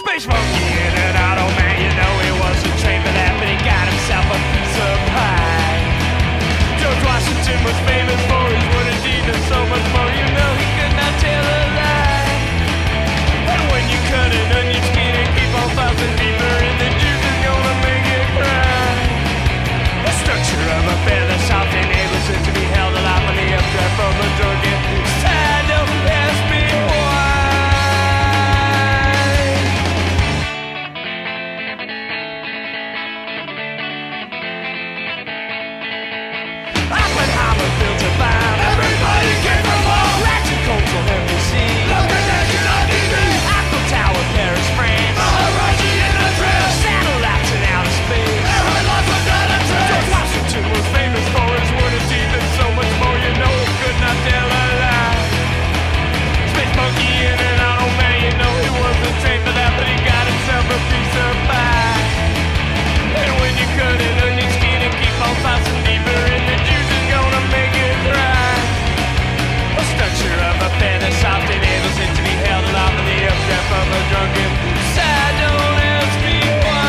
Space monkey in an auto, man, you know he wasn't trained for that, but he got himself a piece of pie. George Washington was famous for his wooden deeds and so much more, you know he could not tell a lie. And when you cut an onion skin and keep on tossing deeper in, the juice is gonna make it cry. The structure of a feather soft enables it to be held alive on the updraft from a drunken side. Don't ask me why. Oppenheimer built a bomb. Everybody came from home. Ratchet coats will help you see. Look at that shit on TV. Eiffel Tower, Paris, France. Maharaji in a dress. Satellites in outer space. Airlines from Donald Trump. George Washington was famous for his wooden teeth and so much more. You know he could not tell a lie. Space monkey in an auto, man, you know he wasn't trained for that, but he got himself a piece of pie. And when you cut an onion skin and keep on tossing deeper in, the juice is gonna make it dry. The structure of a feather soft enables it to be held alive in the updraft of a drunken side. Don't ask me why.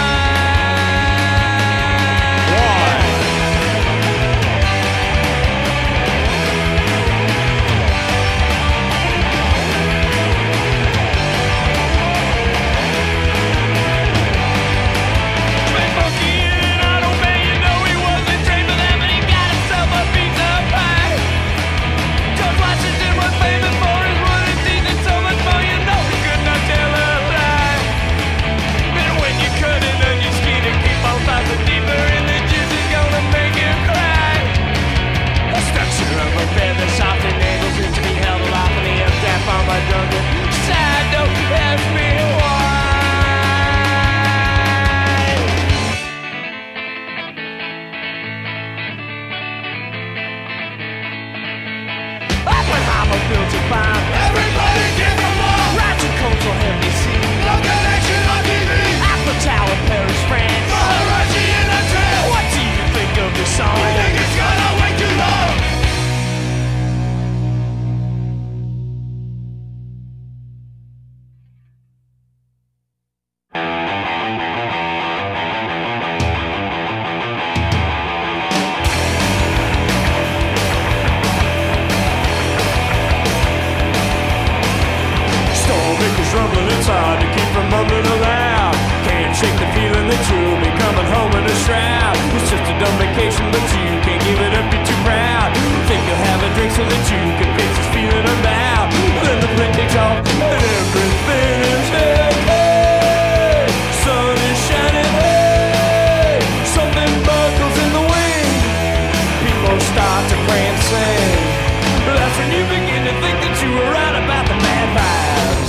Space monkey in an auto, man, you know he wasn't trained for that, but he got himself a piece of pie. George Washington was famous for his wooden teeth and so much more, you know he could not tell a lie. And when you cut an onion skin and keep on tossing deeper in, the juice is gonna make it cry. The structure of a feather soft enables it to be held alive in the updraft on my drunken side. Don't ask me why. Oppenheimer built a bomb. Everybody came from home. Ratchet coats will help you see. Look at that shit on TV. Eiffel Tower, Paris, France. Maharaji in a dress. What do you think of this song? I think it's gonna wait too long. Stormmakers rumbling, it's hard to keep from mumbling aloud. Can't shake the feeling that you'll be coming home in a shroud. It's just a dumb vacation, but you can't give it up, you're too proud. Think you'll have a drink so that you can face this feeling unbound. Then the plane takes off and everything is okay. Sun is shining, hey. Something buckles in the wind. People start to pray and sing. But that's when you begin to think that you were right about the bad vibes.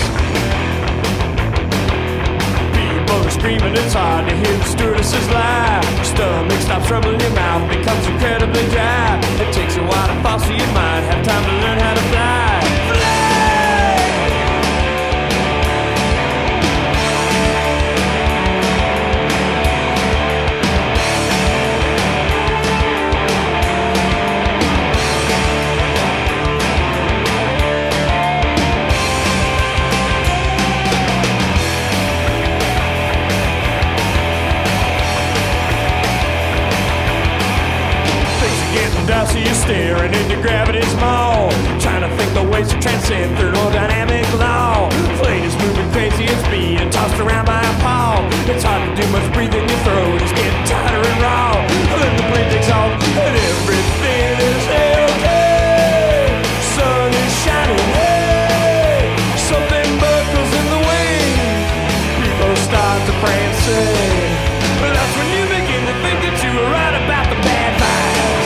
People are screaming, it's hard to hear the stewardesses lie. Your stomach stops rumbling, your mouth becomes incredibly dry. It takes a while to fall, so you might have time to learn how to fly. Fly! So you're staring into gravity's maw, trying to think the ways to transcend thermodynamic law. Plane is moving crazy, it's being tossed around by a paw. It's hard to do much breathing, your throat is getting tighter and raw. Then the plane takes off and everything is okay. Sun is shining, hey. Something buckles in the wind. People start to pray and sing. But that's when you begin to think that you were right about the bad vibes.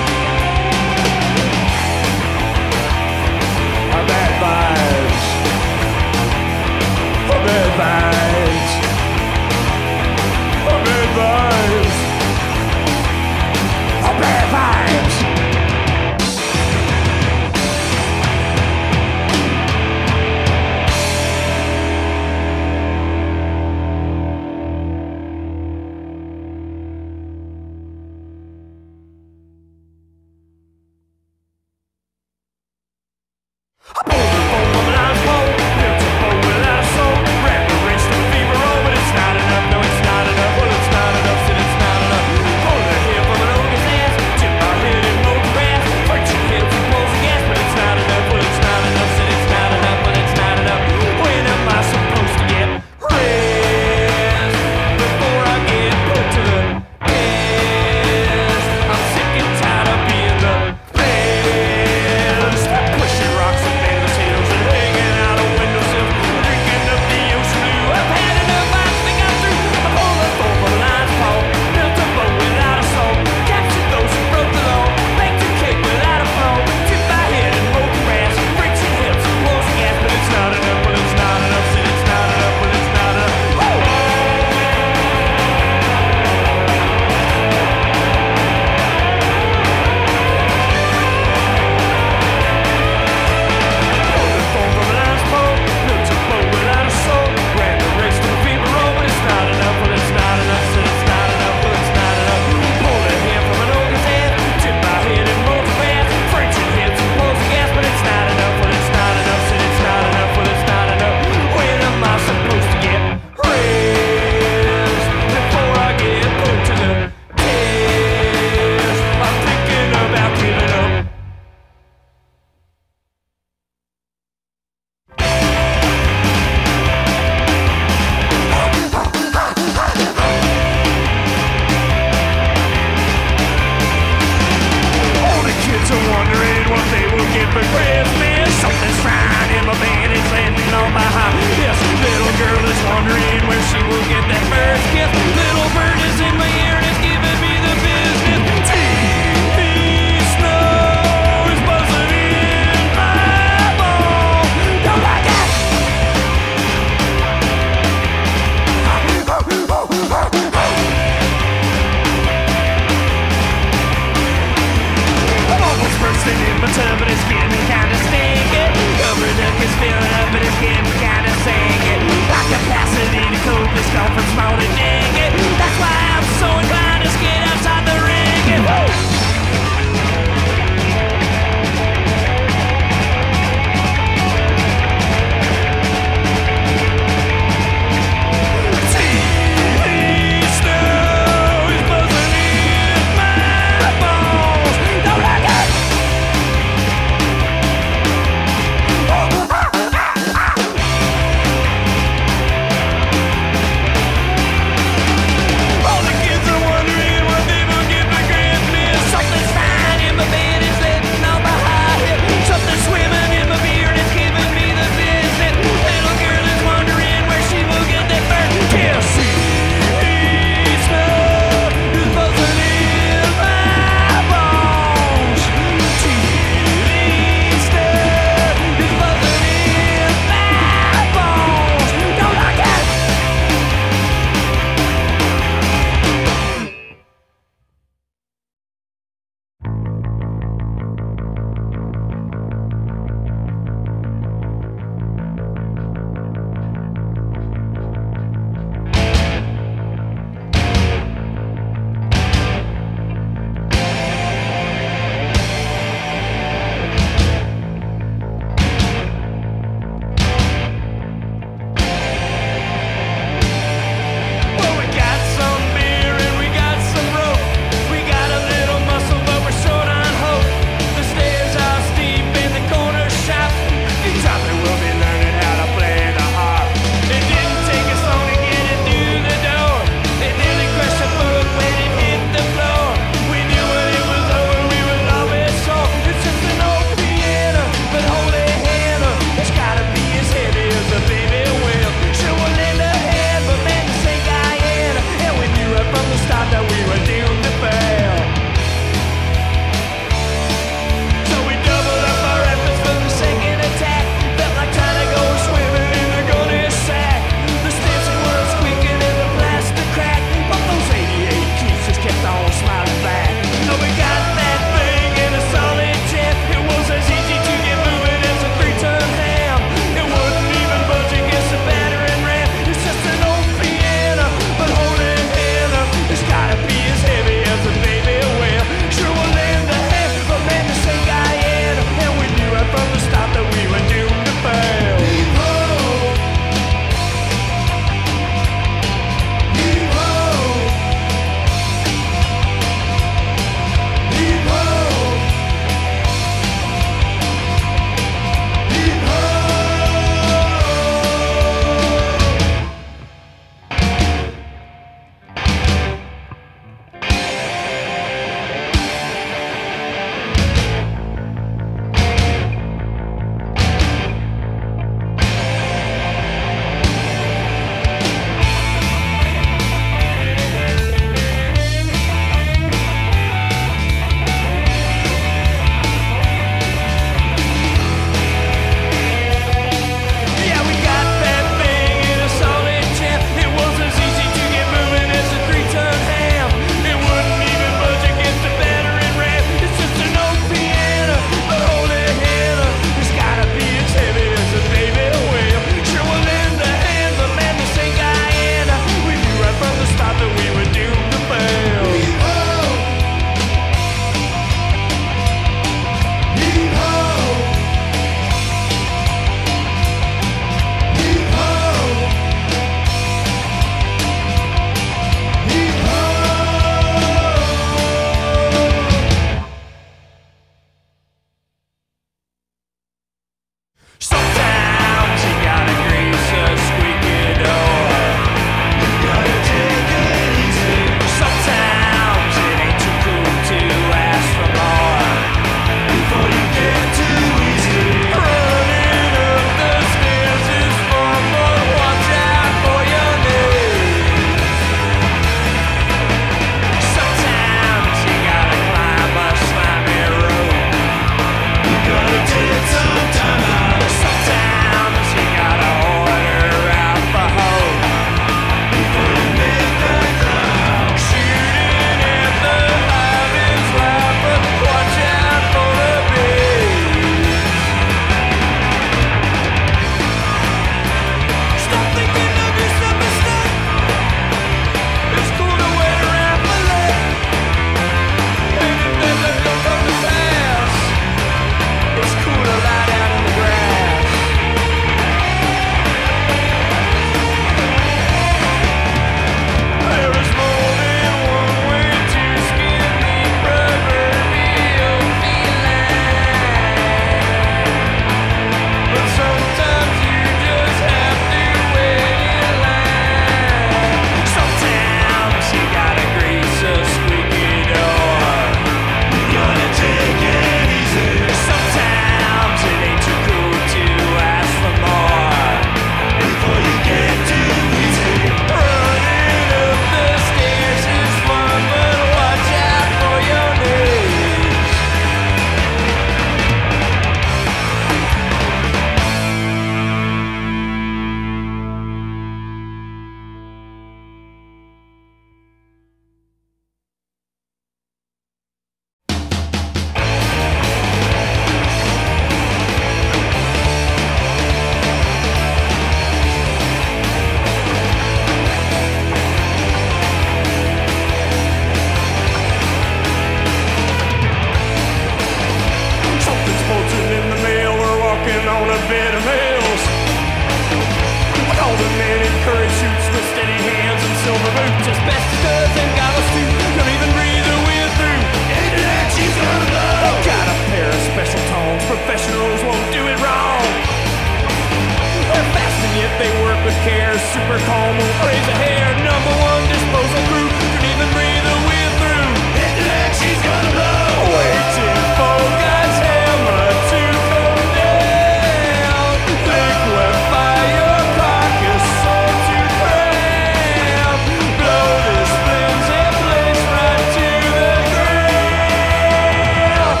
a super calm, won't raise a hair. Number one disposal crew, can even breathe a wind through. Hit the deck, she's gonna blow. Waiting for God's hammer to come down. Liquefy your carcass soul to ground. Blow this flimsy place right to the ground.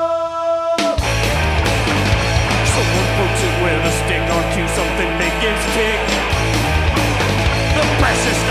Someone pokes it with a stick onto something begins to tick. The precious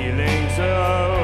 feelings of